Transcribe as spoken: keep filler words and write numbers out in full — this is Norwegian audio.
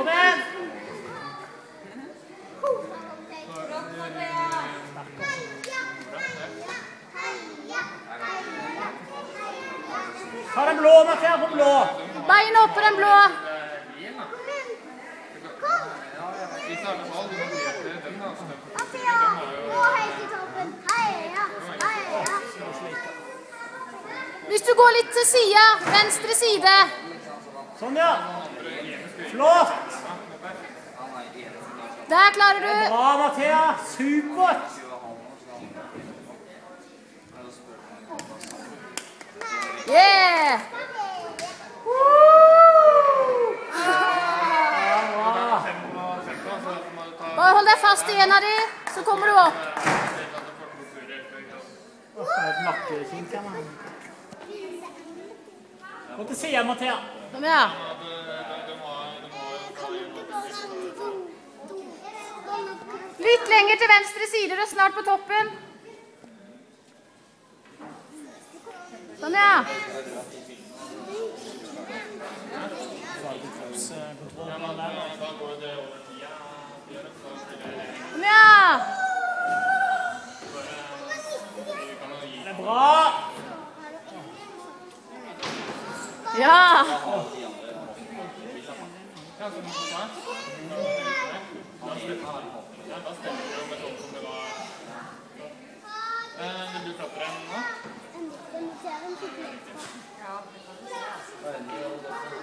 Kom igjen! Ta den blå, Mathea, på blå! Beina opp på den blå! Mathea, gå helt til toppen. Heia, heia. Hvis du går litt til siden, venstre side. Sånn, ja. Flott! Der klarer du. Bra, Mathea. Supert! Yeah! Bare hold deg fast i en av de, så kommer du opp. Gå til siden, Mathea. Kom igjen. Litt lenger til venstre side, du er snart på toppen. Sånn, ja. Kom igjen. Det er bra. Ja. Vil du klatre den nå? En ser en skikkelig. Ja.